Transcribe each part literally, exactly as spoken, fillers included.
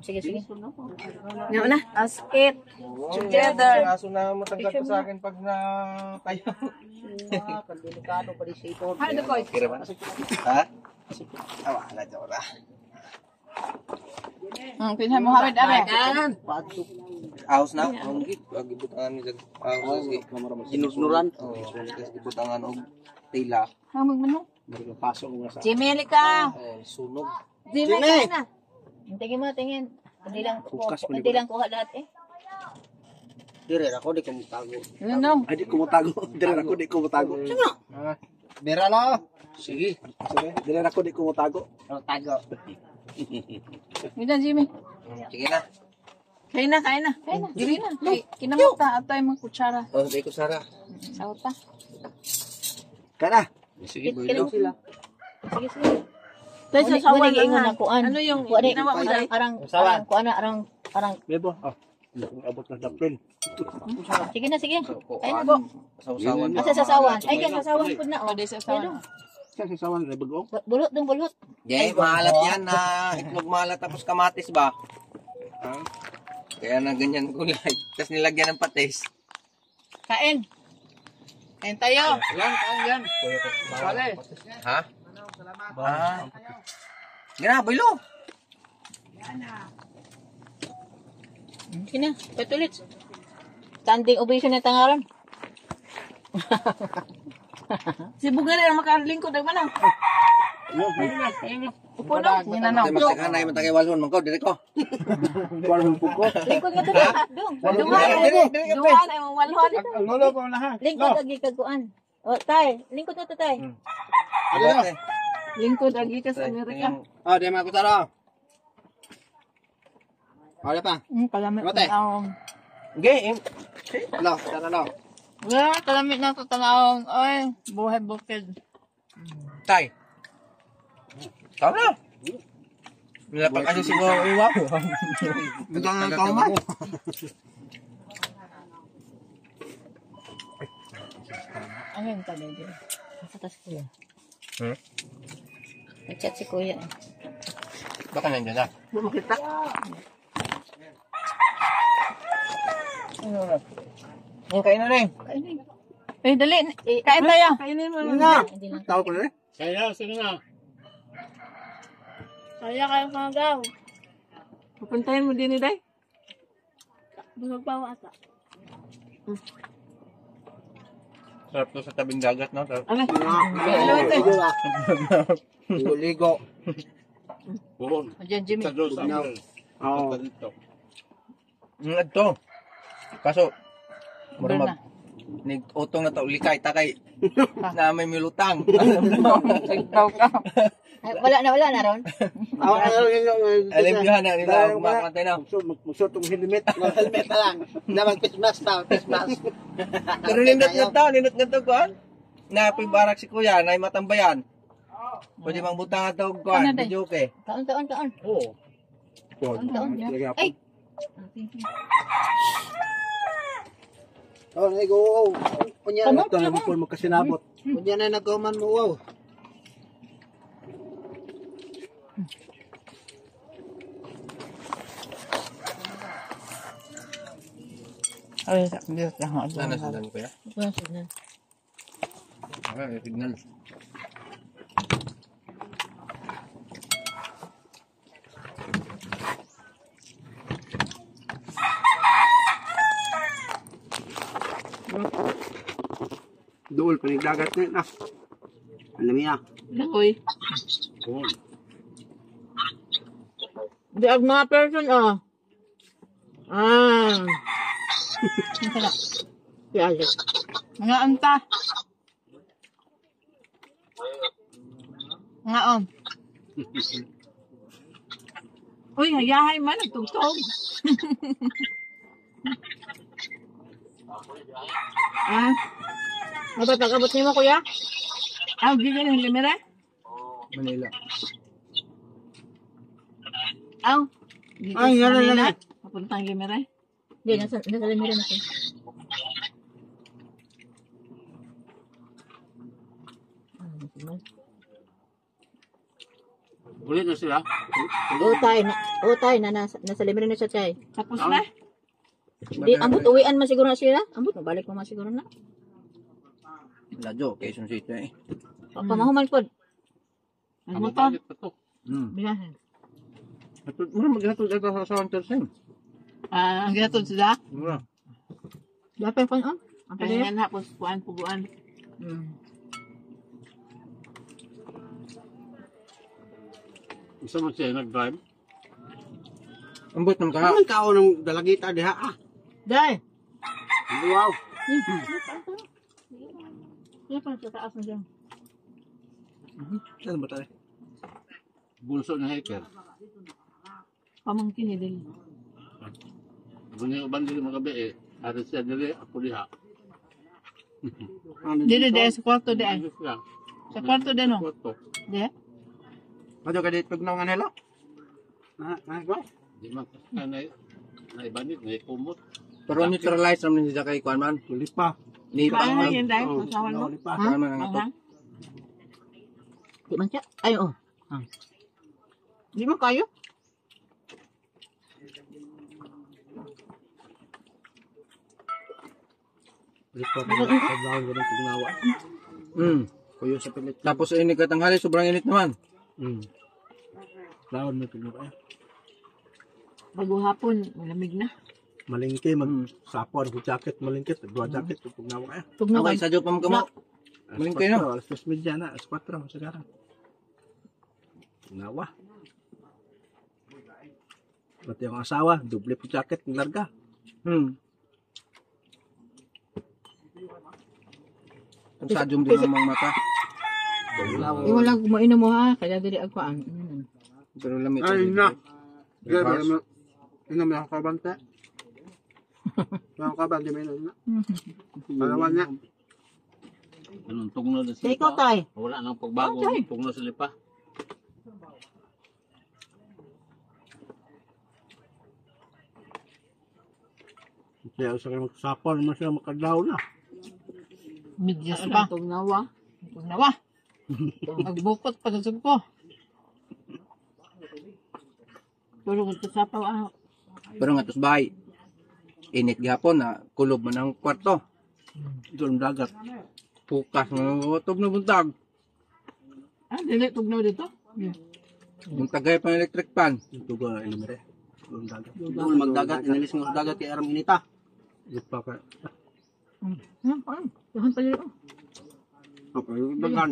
Sige, sige. Nga na, basket. Together. Aso na matanggal ko sa akin pag na kayo. Delikado pa rin siya ito. Ano ko? Ha? Ah, wala dyan wala. Hmm, pinsan Muhammad Abe. Ahos na? Ang git. Wag ibutangan nila. Ahos. Sinusnuran. Oo. Ibutangan og tila. Hamag mo. Pasok nga sa... Jimmy, halika. Eh, sunog. Jimmy, kaya na. Tingin mo, tingin. Hindi lang, Bukas, hindi lang kuha lahat eh. Dire ako di ko mutago. Ano nung? Ay di ko mutago. Dire ako di ko mutago. Sino? Bira na. Sige. Dire ako di ko mutago. Tago. Mida, Jimmy. Sige na. Kaya na, kaya na. Kaya na. Jimmy na. Kinamot ta. Ato yung mga kutsara. Oh, hindi ko Sara. Sauta. Kana. Sige, Kailan boylo. sila? Sige, sige. Tayo sa sawa na nga. Ano yung ginawa mo dahil? Arang, arang, kuan na, arang, arang. Bebo. Ah. Abot na daplin. Sige na, sige. Ay, Ay na po. Sausawan. Asa sasawan? Ay, yan, sasawan po na. O, di sa sawa. Sa sasawan na bago. Bulot dong bulot. Jay, maalat yan na itlog maalat tapos kamatis ba? Ha? Kaya na ganyan gulay. Tapos nilagyan ng patis. Kain. Kain tayo. Yan, kain yan. Sale. Ha? Ah. Gana, boylo. Sige na, patulit. Standing ovation na tangaran. Si Bugari ang makalingkod ang mana. Upo na. Ninanaw. Mas ka na yung matagay walhon mong ko, dire ko. Walong puko. Lingkod nga to ba? Dong. Duhan ay duhan ay walhon. Ang lolo ko na ha. Lingkod agi kaguan. O, tay. Lingkod na to, tay. Ano? Lingkod agi ka sa Amerika. Ah, di mga kusara. Wala pa. Hmm, kalamit Mate. na. Okay. Ala, tara na. Wala, kalamit na ito tanawang. Ay, buhay bukid. Tay. Tama na. Nilapak kasi si Wow Iwa. Bigyan ng tama. Ano yung tabi dito? Sa tas kuya. Hmm? Nag-chat si kuya. Baka nandiyan na. Makita. Yung kain na rin. Eh, dali. Kain tayo. Kainin mo Nga. Hindi lang. Tao ko na eh. Kaya, sige na. Kaya kayo kagaw. Pupuntahin mo din ni Day. Busog pa ata. Sarap to sa tabing dagat, no? Sarap. Ano? Ligo-ligo. Buhon. Diyan, Jimmy. Sa dos, No. Oo. Oo. Dito. Mm, ito. Kaso, mura Doon na. mag... Nag-utong na to, likay, takay. Na may milutang. Sigtaw ka. Ay, wala na, wala na ron. Ako na yung... Alam nyo na, nila kumakantay na. Magsuot ng helmet. Mag-helmet na lang. Na mag-pismas tao, pismas. Pero nindot nga to, nindot nga to ko. Napoy barak si kuya, na matambayan. Pwede mang butang nga to ko. Ano, Day? Video okay. Kaon, kaon, kaon. Oo. Kaon, kaon. Ay! Oh, nag-uwaw. Kunya na ito, naman po magkasinabot. Kunya na nag-uman mo, wow. Ay, Diyos lang. Sana sundan ko ya. Wala signal. Okay, may signal. Dool, panigdagat na na. Alam niya. Langoy. Di ang mga person, oh. Ah. Si Alex. Nga anta. Nga on. Uy, hayahay man, nagtugtog. Ah. Matatagabot niyo mo, kuya? Ah, di ka ng limere? Manila. Aw. Dito Ay, sa yan, yan, Manila. yan. Papunta ang limere? Hindi, nasa, nasa limiran ako. Ulit na sila. Utay na, utay na nasa, nasa libre na siya, chay. Tapos na. Di, ambot uwian man siguro na sila. Ambot, mabalik mo man siguro na. Ladyo, Quezon City eh. Mm. Pamahuman po. Ano Ang to? bakit pa to? Hmm. Bilahan. Mura maghatod ito sa sa Huntersen. Ah, ang ginatod sila. Mura. Dapat pa, oh. Ang pala. Kaya na, tapos puan, puguan. Mm. Isa mo siya nag-drive. Ambot ng kaha. Ang kao ng dalagita diha ah. Dai. Wow. Hindi pa sa taas na dyan. Saan ba tayo? Bulso ng hiker. Pamangkin ni Dili. Kung yung uban dili magabi eh. Aris siya dili, ako diha. Dili, dili, sa kwarto, dili. Ayos lang. Sa kwarto, dili, no? Kwarto. Dili? Madyo ka dito ng kanila? Na, na, ba? Di man kasi na naibanit, naikumot. Pero neutralize naman siya kay Kuan man. Tulis pa. Ni pa. Kaya na yun, dahil. Oh, Masawan mo. tulis pa. Kuan man ang ato. Manghang. Di man siya. Ay, oh. Di mo kayo? Tulis pa. Paglawan ko ng tugnawa. Hmm. Kuyo sa pilit. Tapos init ka tanghali, sobrang init naman. Hmm. Lawan mo tugnawa. Bago hapon, malamig na. Malingke, mag sapor, mag jacket, malingkit, dua jacket, tugnawa kaya. Tugnaw Okay, ka. sa Diyo pa mo kamo. Malingke na. Alas dos media na, alas kwatro sekarang. Tugnawa. Pati yung asawa, doble po jacket, ng larga. Hmm. Ang sadyong din ang mga mata. Eh, wala mainom mo ha. Kaya dili agpaan. Mm. Pero lamit. Ay, na. Bars. Ino may kabante. May kabante may na. Palawan niya. Anong tugno na Kaya sila ikaw, pa? tay. Wala nang pagbago. Okay. Tugno sila pa. Kaya sa kayo magsapor naman sila makadlaw na. Midyas pa. Tugnawa. Tugnawa. Magbukot pa sa ko. Pero kung tasapaw ako. Pero nga tos bahay. Init gihapon na kulob man ang kwarto. Doon dagat. Pukas na utob na buntag. Ah, dili, tugnaw dito. Yung tagay pa ng electric fan. Ito ba ilimere? Doon dagat. Doon magdagat, inalis nga sa dagat kay aram inita. Lupa ka. Hmm, ano? Dahan pa dili, oh. Okay, dagan.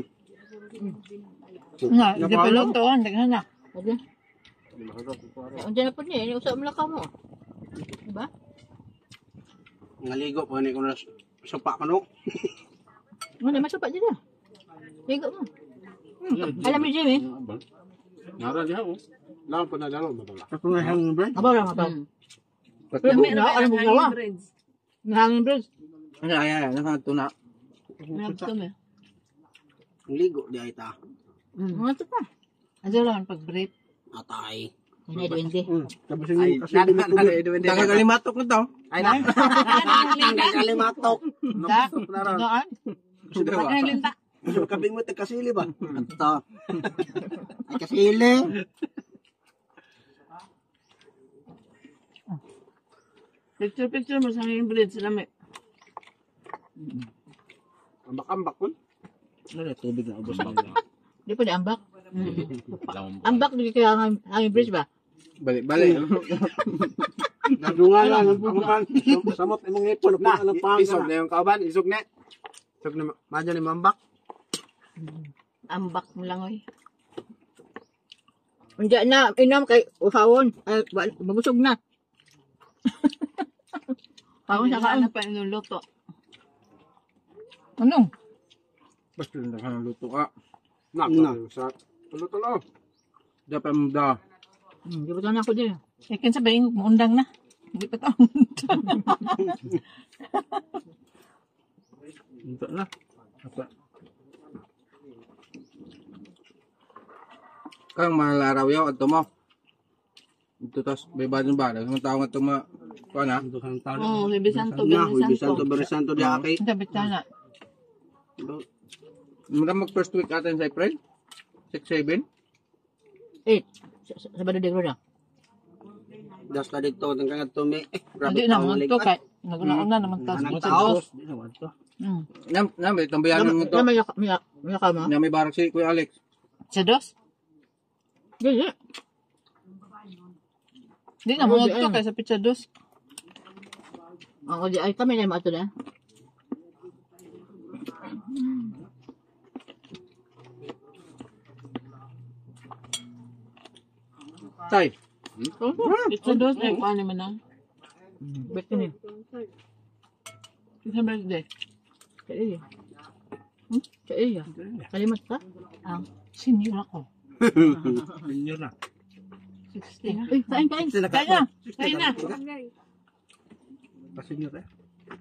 Nga, hindi pa lutoan. Daghan na. Pwede. Andiyan na po niya. Iusap mo lang ka mo. Diba? Ngaligo pa ni ko na sopa ka no. Ano, masupa dyan na. Ligo mo. Alam mo, Jimmy? Nara diha oh. Lawan pa na dalo mabala. Ako na hang bread. Abaw lang, abaw. Pati Lami na, alam mo gawa. Nahangin bridge. ano ay ay nakato na. Nabtom eh. Ligo di ay ta. Mga ito pa. Ano lang pag-break. Atay. Hindi, duwende. Tapos yung kasi dumi Tagagalimatok na to. Ay na. Kalimatok. Da, doon. Ang linta. So kabing mo kasili ba? Ato. Ay kasili. Picture-picture mo sa ngayong bridge sila may. Ambak-ambak kun. Ano na tubig na ubos lang. Di pa di ambak. Lamang Ambak, di kaya hangin hangin bridge ba? Balik-balik. Nadungan lang ang pangkan. Samot imong ipon na ang pangkan. Isog na yung kauban, isog na. Isog na, madyo ni mambak. Ambak mo lang oy. Hindi na, inom kay uhawon. Ay, wal- mabusog na. Ako sa kaan pa inuluto. Ano? Basta nakaluto ka. Na, na. Sa tulo-tulo. Dapat mo da. Hmm, di ba na ako din? Yakin sabihin, muundang na. Hindi pa tao. Ito na. Apa? Kang malaraw yaw at mo. Ito tas bebadin ba? Ang tao nga ito ma... Kuha na? Ito sang talo. Oo, Bibi Santo, Na, Bibi Bibi Santo, Santo. Bibi Santo di aki. Sabi sana. Mga mag first week atin sa April? six seven? Eight. Sa, sa, Sabado de Roda. Das na dito, ng kangat tumi. Eh, grabe Hindi na, tao, mga malig- to kay. Naguna-una naman tas. Anak Sa tao. dos. Di naman to. Hmm. Nam, nam, itong bayanan mo to. Na may may may kama. Na may barak si Kuya Alex. Sa dos? Dili. Hindi na, mga to kay sa pizza dos. Ang di ay kami na mo ato na. Tay. Pizza dos, eh, paano mo na? Beto ni. Pizza birthday. Sa iya. Hmm? Sa iya. Kalimat ka? Ang Senior ako. Senior na. sixty na. Uy, kain kain. Kaya na, kaya na. Pa-senior eh.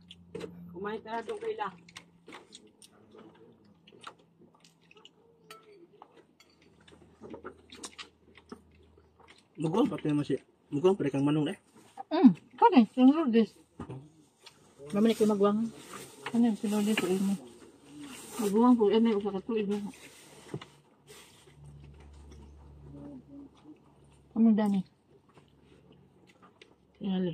Mugong, pati naman siya. Mugong, pwede kang manong eh. Hmm, kani, yung Lourdes. Mamalik ko magwang. Ano yung si Lourdes sa imo? Magbuwang po, yan ay usa ka tuig na. Ano dani? Yali.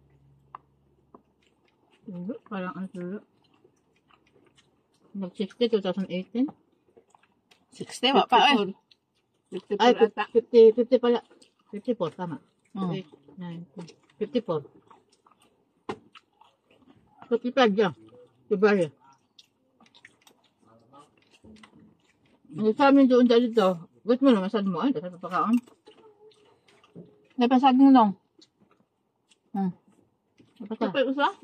Tulo, parang ano tulo. Nag-sixty, twenty eighteen. sixty, wa pa eh. fifty Ay, ata. fifty, fifty pala. fifty-four, tama. Hmm. eight, nine, ten, fifty-four. fifty-five dyan. February. Ang sa amin doon dahil dito, gusto mo naman saan mo, ay, dapat pagkaon. Napasag mo nung. Hmm. Dapat ka. Kapag usa?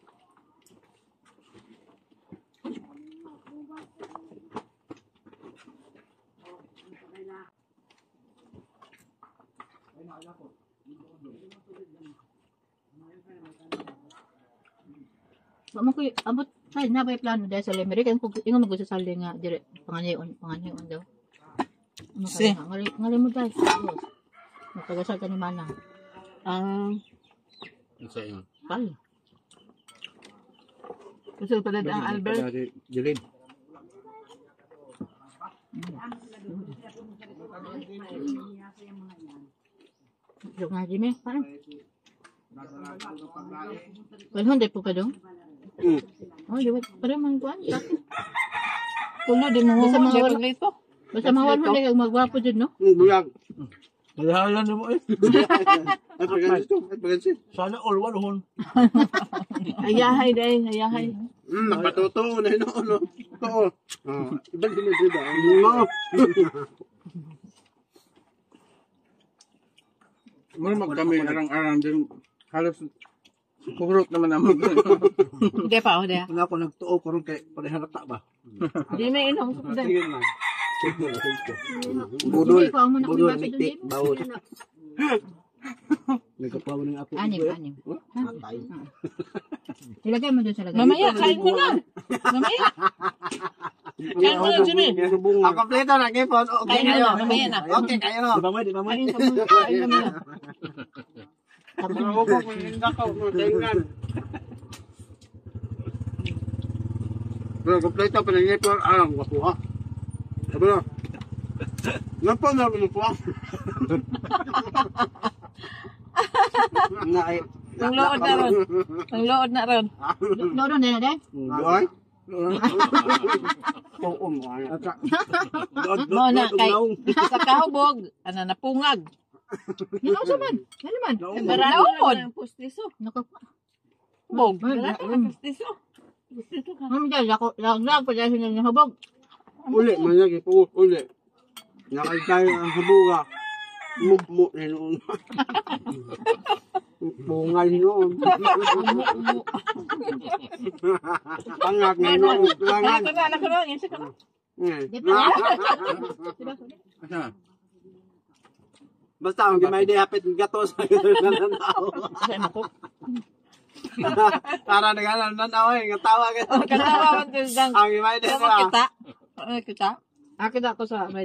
Mamo ko, abot, ay, na ba yung plano dahil sa Limerick, ang ingon mag-usasali nga, dire, panganyayon, panganyayon daw. Ano ka Si. nga, ngali, ngali mo dahil. Yes. Magtagasal ka ni Mana. Ang Isa yun. Pal. usul pa ang Albert. Jilin. Joke nga, Jimmy. Paano? Walhon, dahil po ka doon? Hmm. Oh, di ba? Parang mga kuwan. Tulo, di mo Basta mo mga wala- siya ito. Basta mga walhon, dahil magwapo dyan, no? Hmm, bulag. Kalahalan na mo eh. At pagansi to, at pagansi. Sana all one hon. Ayahay day, ayahay. Hmm, napatuto na yun, no? Oo. Ah, ibang dumi, diba? Oo. Muna mag kami arang-arang din. Halos kurot naman naman. Hindi pa, hindi. Wala ako nagtuo, parang kay parehalata ba? Hindi may inom. Hindi. Tingin lang. Budol. Ikaw ang muna Budol, kumibasa doon, miktik, Jimmy. bawot. Nagkapawa ng ako. Anim, eh. anim. Atay. Ilagay mo doon sa lagay. Mamaya, kain mo na. Mamaya. Kain mo na, Jimmy. Ang kompleto na, Kipon. Okay, Kain mo kayo. na, mamaya na. Okay, kayo na. Di ba mo, di ba mo? Kain ka muna. Kain ka muna. Tapos, Ako po, kung hindi ako, tingnan. Pero kompleto, pinangipon, alam, wapuha. Sabi na. Ngapa na lumupuha? Na ay. Ang lood na ron. Ang lood na ron. loro na na, dahil. Doon? Oo, mo. Mo na, kay sa kahubog, ano, napungag. Ikaw sa man. Ano man? Naumod. Naku, Bog. Ay, Wala ka mm. na pustiso. Pustiso ka. mami dahil, ako, lag-lag pa dahil ng hubog. Uli, managi po, uli. Nakagkaya ang habuga. Mukmuk na noon. Bungay noon. Pangak na noon. Tulangan. Anak ko na, anak ko na. Isa ka na. Asa? Basta ang gimay di hapit ng gato sa nananaw. Sa imo ko. Tara na nga nananaw eh. Ngatawa ka. Katawa mo tildang. Ang gimay di Sama ba? kita. Ano kita? Akit ako sa may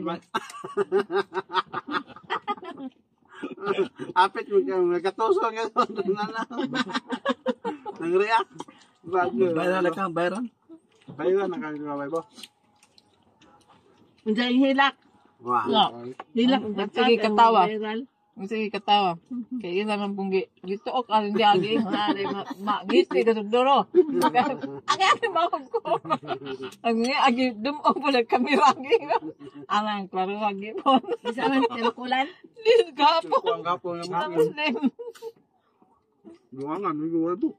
Hapit mo ka. Nagkatoso nga sa nananaw. Nang react. Bayaran na ka, bayaran. Bayaran na ka, babay bo. Unsa yung hilak? Wah. No. Dila, sige katawa. Viral. Sige katawa. Kaya yun naman pong gi- gito o ka hindi agi. Magiti ka sugdoro. Ang agi mawag ko. Ang nga agi dumo po lang kami lagi. Ang klaro lagi po. Isa man tinukulan. Dis gapo. Kuang gapo ng Sa mga. Muslim. Buwangan, may buwan po.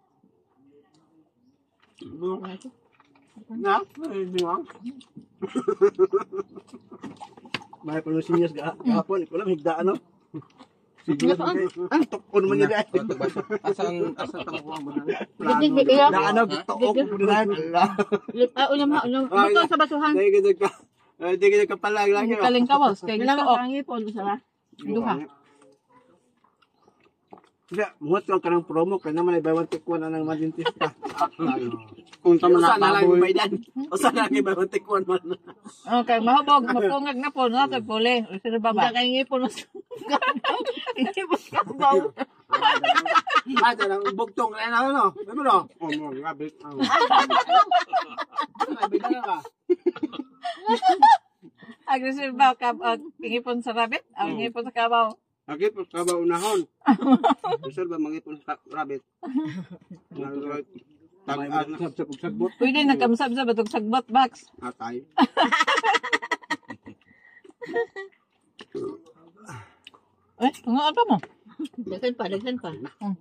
Na, may buwang. May palusinyas gahapon, ikaw lang higdaan no? Sige, ang tukon mo niya dahil. Asan, asan tamukuha mo na? Hindi, hindi, iya. Na ano, tukok mo na dahil. Ah, ulam ha, ulam. Buto sa basuhan. Dahil kita ka, dahil kita ka palag lang. Ang kaling kawas. Kaya Ilang gito o. ang ipon sa Duha. Kaya, muhat ka ng promo, kaya naman ay baywang tikwan na ng madintista. Kung tama na baboy. O sana lang iba tikwan man. Okay, mahubog. Mapungag na po. Nasa puli. Sino ba ba? Hindi kayo ipon sa Hindi mo kabaw. Ah, dyan ang bugtong kaya na ano. Ano no? Oh, mo, labit. Sabi na ka. Aggressive ba? Kab ingipon sa rabbit? Ang ingipon sa kabaw. Lagi po sa unahon. Sir ba mangipon sa rabbit? Tag-an sa sagbot. Pwede nagkamsab sa batog sagbot box. Atay. Eh, nga ano mo? Dagsan pa, dagsan pa.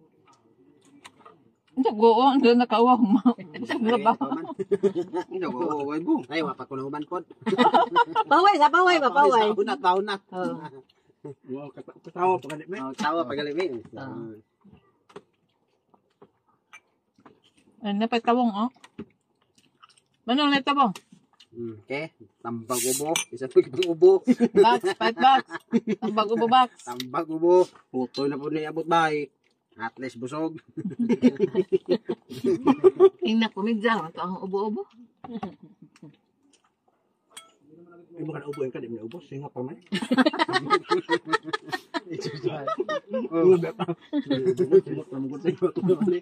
Hindi, goo. Hindi nakauwa mo. Sa ba? Hindi ko, way boom. Ay, wapat ko na uman po. Paway, sa paway ba, paway. Taon na, taon na. Oo. Wow, katawa pa ganit. Oh, tawa pagaliming. Ay, napagtawong, oh. Manong natabong? Okay, tambag ubo. Isa po ibang ubo. Box, five box. Ang bago mo box. Tambag ubo. Putoy na po niya abot bahay. At least busog. Ingna kumigza, ito ang ubo-ubo. Ay, baka naubo yung kalim na ubo. Singa pa man. Oh, beta. Singa pa mo ko.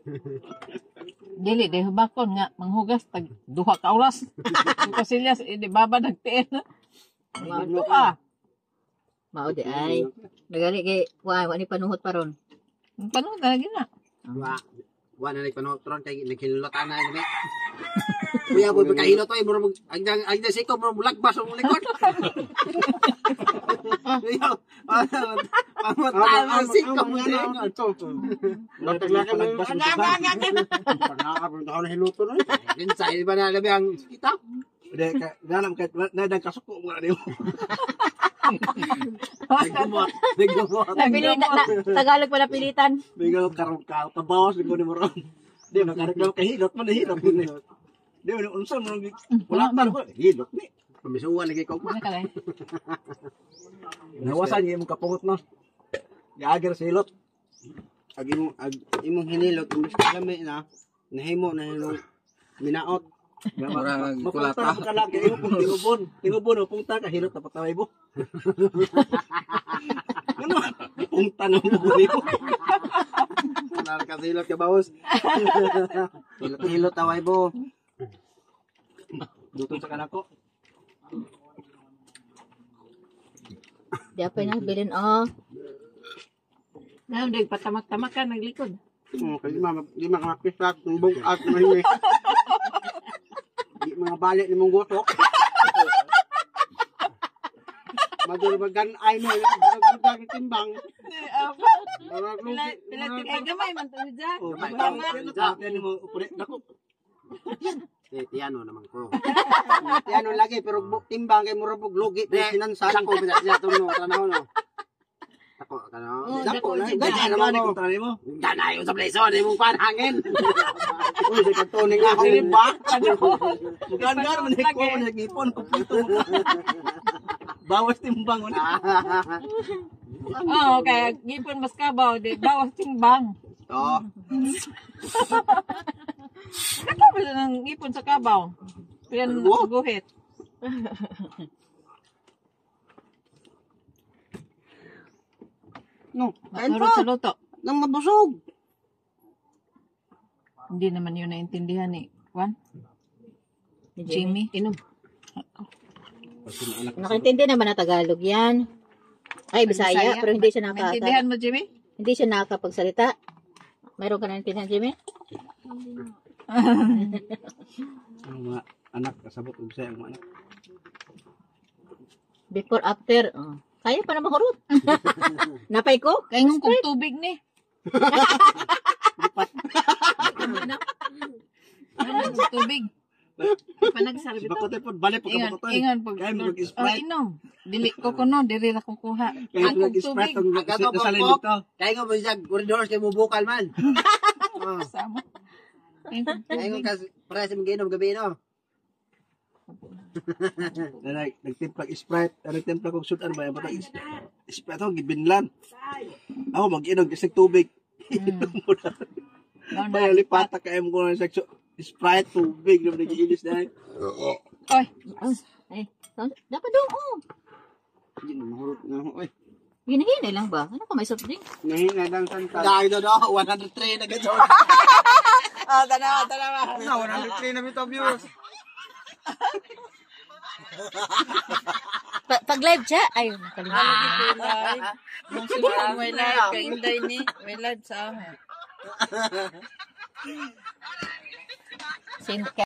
Dili, de bakon nga. Manghugas, tag duha ka oras. Yung kasilyas, eh, di baba nagtiin. Ito ah. Mao di ay. Nagali kay wa wani panuhot paron. Paano ka lagi na? Wa. Wa na nagpanotron kay naghilot ana ni. Kuya boy kahilot ay muro ang ang ang siko muro lagbas ang likod. Kuya. Pamatay ang siko mo na. Latag-latag mo yung panakapon ako na hiluto na. Insay ba na labi ang kita? Hindi, ganam kahit nadang kasuko mo na niyo. Nagumot, nagumot. Napili na, na Tagalog pala pilitan. Bigyan ko karong ka, kabawas, di ko ni mo ron. Di, nakaraglaw ka hilot mo na hilot. Di, unsa mo nang wala pa ko. Hilot ni. Pamisuan lagi ko. Ano ka lang? Nawasan niya imong kapungot no. Gaagir sa hilot. Ag imong ag imong hinilot imbes ka lami na nahimo na hilong minaot. Murang Mapunta kulata. na ka lang, kaya imong tingubon. Tingubon, punta ka, hilot na pataway mo. Ano? Punta na mo ko niyo. Wala ka hilot ka bawas. Hilot hilot taway bo. Dutong sa kanako. Di apa na bilin oh. Ngayon, di patamak-tamak ka, naglikod. Oh, kasi mama, di makapisat, tumbong at mahimik. Di mga balik ni mong gotok. Madurbagan ay mo, madurbagan timbang. Pila, pila, tigay gamay, man to dyan. Oh, Tama. Yan mo upulit nako. Eh, tiano naman ko. Tiano lagi pero bu- timbang kay murabog logi pinansan ko bisa siya tuno tanaw no. Ako kano. Oh, Dako na, dako, ganyan naman ni kontrani mo. Ganay sa place di mo pan hangin. Uy, sa kantoning ako. Ba? Gan-gan man ko man nagipon kumpleto mo. Bawas timbang mo na. Oo, kaya gipon mas kabaw, di bawas timbang. Oh, Ano ba ng gipon sa kabaw? Yan guhit. no. Kain Marunong pa. sa luto. Nang mabusog. Hindi naman yun naintindihan ni Juan. Jimmy. Inom. Nakintindi naman na Tagalog yan. Ay, Bisaya, Bisaya. pero hindi siya nakaka Maintindihan mo, Jimmy? hindi siya nakakapagsalita. Mayroon ka na naintindihan, Jimmy? Ang mga anak, kasabot kong saya ang mga anak. Before, after. Oh. Kaya pa naman kurot. Napay ko? Kaya nga kung tubig ni. Ano kung tubig? Pa nagsalbi to. Bakote po, balik po Ingan, kabakotoy. ingan pag Kaya mo oh, mag-Sprite. inom. Dili ko kuno, diri ra ko kuha. Kaya Ang mo kung mag-Sprite tubig. ang Agato, nasalin Pok. dito. Kaya nga mo siya, corridor siya mo bukal man. Oh. Sama. Ang kung Kaya nga tubig. kas, para sa mga inom gabi, no? Nag nagtimplag Sprite, nagtimplag kong sudan ba, batang is- Sprite ako gibinlan. Ako mag-inog isang tubig. Inom mo na. Ano Kaya lipata ka mo na sa Sprite tubig na nagiinis na. Oy, Ay, dapat doon, oh. Mahurot na ako. Oy, Hinahinay lang ba? Ano ka may soft drink? nahina lang santa. Dahil doon, no? one hundred three na gano'n. ah, tanawa, tanawa. Na one hundred three na bitaw viewers. Pa- pag live siya, ay, nakalimutan. Live. Nung sila may live, kay Inday ni, may live sa amin. Sin-